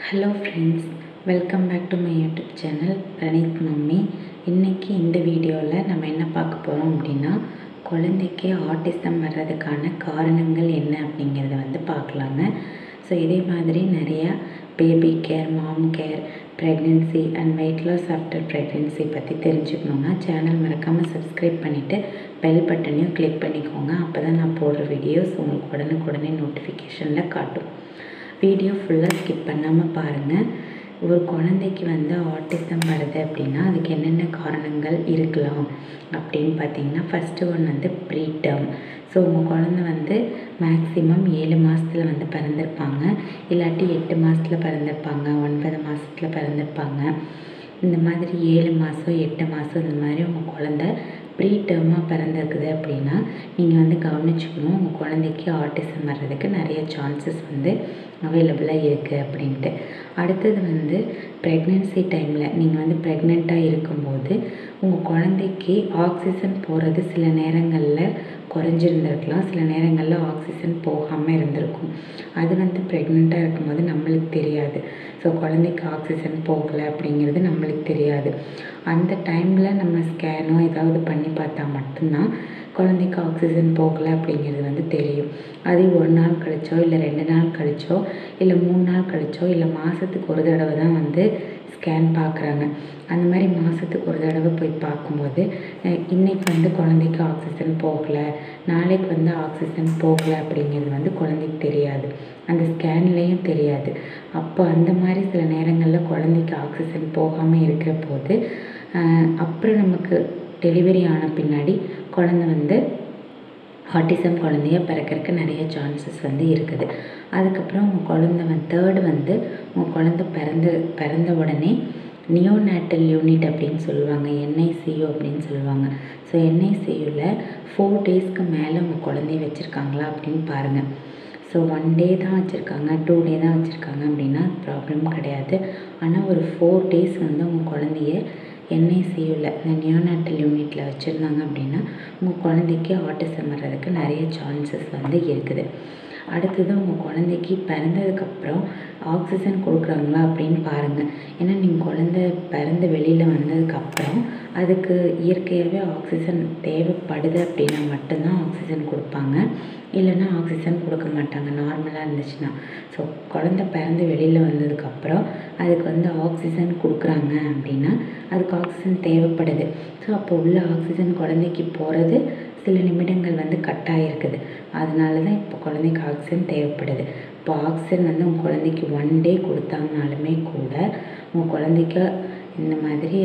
Hello friends, welcome back to my YouTube channel Praneeth mummy. இன்றைக்கி இந்த வீடியோவில் நம்ம என்ன பார்க்க போகிறோம் அப்படின்னா, குழந்தைக்கு ஆட்டிசம் வர்றதுக்கான காரணங்கள் என்ன அப்படிங்கிறத பார்க்கலாங்க. ஸோ இதே மாதிரி நிறையா baby care, mom care, pregnancy and weight loss after pregnancy பற்றி தெரிஞ்சுக்கணுன்னா சேனல் மறக்காமல் சப்ஸ்கிரைப் பண்ணிவிட்டு பெல் பட்டனையும் கிளிக் பண்ணிக்கோங்க. அப்போ தான் நான் போடுற வீடியோஸ் உங்களுக்கு உடனுக்குடனே நோட்டிஃபிகேஷனில் காட்டும். வீடியோ ஃபுல்லாக ஸ்கிப் பண்ணாமல் பாருங்கள். ஒரு குழந்தைக்கு ஆட்டிசம் வருது அப்படின்னா அதுக்கு என்னென்ன காரணங்கள் இருக்கலாம் அப்படின்னு பார்த்தீங்கன்னா, ஃபஸ்ட்டு ஒன்று ப்ரீ டேர்ம். ஸோ உங்கள் குழந்தை மேக்ஸிமம் 7 மாதத்தில் பிறந்திருப்பாங்க, இல்லாட்டி 8 மாதத்தில் பிறந்திருப்பாங்க, 9 மாதத்தில் பிறந்திருப்பாங்க. இந்த மாதிரி 7 மாதம் 8 மாதம் இந்த மாதிரி உங்கள் குழந்த ப்ரீ டேர்மாக பிறந்திருக்குது அப்படின்னா நீங்கள் கவனிச்சுக்கணும், உங்கள் குழந்தைக்கு ஆட்டிசம் வர்றதுக்கு நிறைய சான்சஸ் அவைலபிளாக இருக்குது அப்படின்ட்டு. அடுத்தது ப்ரெக்னென்சி டைமில் நீங்கள் ப்ரெக்னெண்ட்டாக இருக்கும்போது உங்கள் குழந்தைக்கு ஆக்சிஜன் போகிறது சில நேரங்களில் குறைஞ்சிருந்துருக்கலாம், சில நேரங்களில் ஆக்சிஜன் போகாமல் இருந்திருக்கும். அது ப்ரெக்னெண்ட்டாக இருக்கும்போது நம்மளுக்கு தெரியாது. ஸோ குழந்தைக்கு ஆக்சிஜன் போகலை அப்படிங்கிறது நம்மளுக்கு தெரியாது. அந்த டைமில் நம்ம ஸ்கேனோ ஏதாவது பண்ணி பார்த்தா மட்டும்தான் குழந்தைக்கு ஆக்சிஜன் போகலை அப்படிங்கிறது தெரியும். அதே 1 நாள் கழிச்சோ இல்லை 2 நாள் கழிச்சோ இல்லை 3 நாள் கழிச்சோ இல்லை மாதத்துக்கு ஒரு தடவை தான் ஸ்கேன் பார்க்குறாங்க. அந்த மாதிரி மாதத்துக்கு ஒரு தடவை போய் பார்க்கும்போது இன்றைக்கி குழந்தைக்கு ஆக்சிஜன் போகலை, நாளைக்கு ஆக்சிஜன் போகலை அப்படிங்கிறது குழந்தைக்கு தெரியாது, அந்த ஸ்கேன்லேயும் தெரியாது. அப்போ அந்த மாதிரி சில நேரங்களில் குழந்தைக்கு ஆக்சிஜன் போகாமல் இருக்கிற போது அப்புறம் நமக்கு டெலிவரி ஆன பின்னாடி குழந்தை ஆட்டிசம் குழந்தைய பிறக்கிறதுக்கு நிறைய சான்சஸ் இருக்குது. அதுக்கப்புறம் உங்கள் குழந்தை தேர்டு உங்கள் குழந்தை பிறந்த உடனே நியோநாட்டல் யூனிட் அப்படின்னு சொல்லுவாங்க, NICU அப்படின்னு சொல்லுவாங்க. ஸோ NICUவில் 4 டேஸ்க்கு மேலே உங்கள் குழந்தைய வச்சுருக்காங்களா அப்படின்னு பாருங்கள். ஸோ 1 டே தான் வச்சுருக்காங்க, 2 டே தான் வச்சுருக்காங்க அப்படின்னா ப்ராப்ளம் கிடையாது. ஆனால் ஒரு 4 டேஸ் உங்கள் குழந்தைய NICUவில் இந்த நியோநாட்டல் யூனிட்டில் வச்சுருந்தாங்க அப்படின்னா உங்கள் குழந்தைக்கு ஆட்டிசம் வர்றதுக்கு நிறைய சான்சஸ் இருக்குது. அடுத்தது உங்கள் குழந்தைக்கு பிறந்ததுக்கப்புறம் ஆக்சிஜன் கொடுக்குறாங்களா அப்படின்னு பாருங்கள். ஏன்னா நீங்கள் குழந்தை பிறந்து வெளியில் வந்ததுக்கப்புறம் அதுக்கு இயற்கையாகவே ஆக்சிஜன் தேவைப்படுது அப்படின்னா மட்டும்தான் ஆக்சிஜன் கொடுப்பாங்க, இல்லைன்னா ஆக்சிஜன் கொடுக்க மாட்டாங்க நார்மலாக இருந்துச்சுன்னா. ஸோ குழந்தை பிறந்து வெளியில் வந்ததுக்கப்புறம் அதுக்கு ஆக்சிஜன் கொடுக்குறாங்க அப்படின்னா அதுக்கு ஆக்சிஜன் தேவைப்படுது. ஸோ அப்போ உள்ள ஆக்சிஜன் குழந்தைக்கு போகிறது சில நிமிடங்கள் கட் ஆகிருக்குது. அதனால தான் இப்போ குழந்தைக்கு ஆக்சிஜன் தேவைப்படுது. இப்போ ஆக்சிஜன் உங்கள் குழந்தைக்கு 1 டே கொடுத்தாங்கனாலுமே கூட உங்கள் குழந்தைக்கு இந்த மாதிரி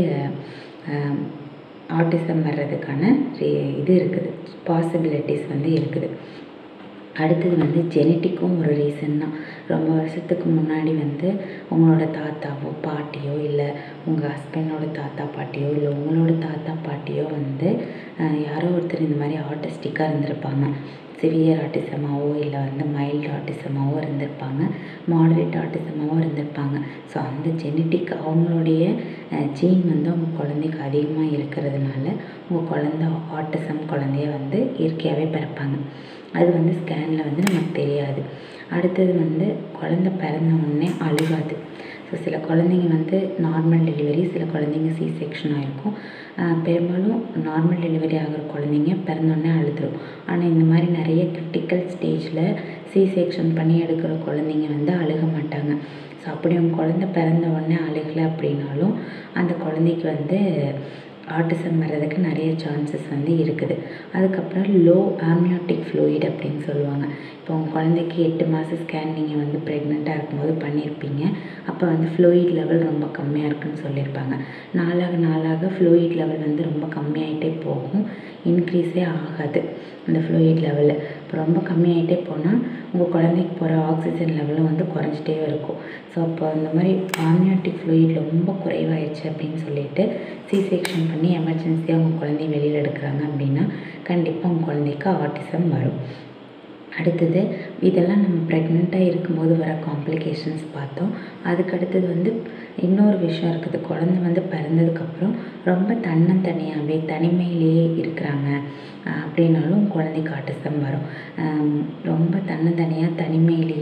ஆட்டிசம் வர்றதுக்கான இது இருக்குது, பாசிபிலிட்டிஸ் இருக்குது. அடுத்தது ஜெனட்டிக்கும் ஒரு ரீசன் தான். ரொம்ப வருஷத்துக்கு முன்னாடி உங்களோட தாத்தாவோ பாட்டியோ இல்லை உங்கள் ஹஸ்பண்டோட தாத்தா பாட்டியோ இல்லை உங்களோட தாத்தா பாட்டியோ யாரோ ஒருத்தர் இந்த மாதிரி ஆட்டிஸ்டிக்காக இருந்திருப்பாங்க. சிவியர் ஆட்டிசமாவோ இல்லை மைல்டு ஆட்டிசமாவோ இருந்திருப்பாங்க, மாடரேட் ஆட்டிசமாவோ இருந்திருப்பாங்க. ஸோ அந்த ஜெனட்டிக் அவங்களுடைய ஜீன் உங்கள் குழந்தைக்கு அதிகமாக இருக்கிறதுனால உங்கள் குழந்தை ஆட்டிசம் குழந்தைய இயற்கையாகவே பிறப்பாங்க. அது ஸ்கேனில் நமக்கு தெரியாது. அடுத்தது குழந்தை பிறந்த உடனே அழுகாது. ஸோ சில குழந்தைங்க நார்மல் டெலிவரி, சில குழந்தைங்க C செக்ஷன் ஆகிருக்கும். பெரும்பாலும் நார்மல் டெலிவரி ஆகிற குழந்தைங்க பிறந்தோடனே அழுதுடும். ஆனால் இந்த மாதிரி நிறைய கிரிட்டிக்கல் ஸ்டேஜில் C செக்ஷன் பண்ணி எடுக்கிற குழந்தைங்க அழுக மாட்டாங்க. ஸோ அப்படி உங்கள் குழந்தை பிறந்த உடனே அழுகலை அப்படின்னாலும் அந்த குழந்தைக்கு ஆட்டிசம் வர்றதுக்கு நிறைய சான்சஸ் இருக்குது. அதுக்கப்புறம் லோ ஆம்னியோட்டிக் ஃப்ளூயிட் அப்படின்னு சொல்லுவாங்க. இப்போ உங்கள் குழந்தைக்கு 8 மாதம் ஸ்கேன் நீங்கள் ப்ரெக்னெண்ட்டாக இருக்கும்போது பண்ணியிருப்பீங்க. அப்போ ஃப்ளூயிட் லெவல் ரொம்ப கம்மியாக இருக்குதுன்னு சொல்லியிருப்பாங்க. நாளாக ஃப்ளூயிட் லெவல் ரொம்ப கம்மியாகிட்டே போகும், இன்க்ரீஸே ஆகாது அந்த ஃப்ளூயிட் லெவலு. இப்போ ரொம்ப கம்மியாகிட்டே போனால் உங்கள் குழந்தைக்கு போகிற ஆக்சிஜன் லெவலும் குறைஞ்சிட்டே இருக்கும். ஸோ அப்போ அந்த மாதிரி ஆம்னியோட்டிக் ஃப்ளூயிட் ரொம்ப குறைவாயிடுச்சு அப்படின்னு சொல்லிட்டு C செக்ஷன் பண்ணி எமர்ஜென்சியாக உங்கள் குழந்தைய வெளியில் எடுக்கிறாங்க அப்படின்னா கண்டிப்பாக உங்கள் குழந்தைக்கு ஆட்டிசம் வரும். அடுத்தது இதெல்லாம் நம்ம ப்ரெக்னெண்ட்டாக இருக்கும்போது வர காம்ப்ளிகேஷன்ஸ் பார்த்தோம். அதுக்கடுத்தது இன்னொரு விஷயம் இருக்குது. குழந்தை பிறந்ததுக்கப்புறம் ரொம்ப தன்னந்தனியாகவே தனிமையிலேயே இருக்கிறாங்க அப்படின்னாலும் குழந்தைக்கு ஆட்டிசம் வரும். ரொம்ப தன்னந்தனியாக தனிமையிலேயே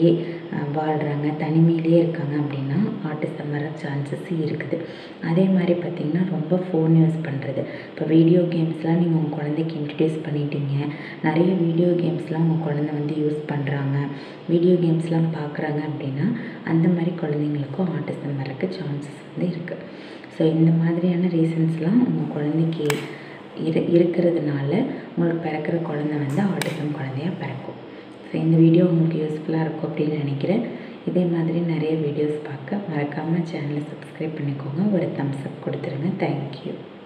வாழ்கிறாங்க, தனிமையிலேயே இருக்காங்க அப்படின்னா ஆட்டிசம் வர சான்சஸ் இருக்குது. அதே மாதிரி பார்த்திங்கன்னா ரொம்ப ஃபோன் யூஸ் பண்ணுறது. இப்போ வீடியோ கேம்ஸ்லாம் நீங்கள் உங்கள் குழந்தைக்கு இன்ட்ரடியூஸ் பண்ணிட்டீங்க, நிறைய வீடியோ கேம்ஸ்லாம் உங்கள் குழந்தை வந்து யூஸ் பண்ணுறாங்க, வீடியோ கேம்ஸ்லாம் பார்க்குறாங்க அப்படின்னா அந்த மாதிரி குழந்தைங்களுக்கும் ஆட்டிசம் வரக்கு சான்சஸ் வந்து இருக்குது. ஸோ இந்த மாதிரியான ரீசன்ஸ்லாம் உங்கள் குழந்தைக்கு இருக்கிறதுனால உங்களுக்கு பிறக்கிற குழந்தை வந்து ஆட்டிசம் குழந்தையாக பிறக்கும். ஸோ இந்த வீடியோ உங்களுக்கு யூஸ்ஃபுல்லாக இருக்கும் அப்படின்னு நினைக்கிறேன். இதே மாதிரி நிறைய வீடியோஸ் பார்க்க மறக்காமல் சேனலை சப்ஸ்கிரைப் பண்ணிக்கோங்க. ஒரு தம்ஸ் அப் கொடுத்துருங்க. தேங்க்யூ.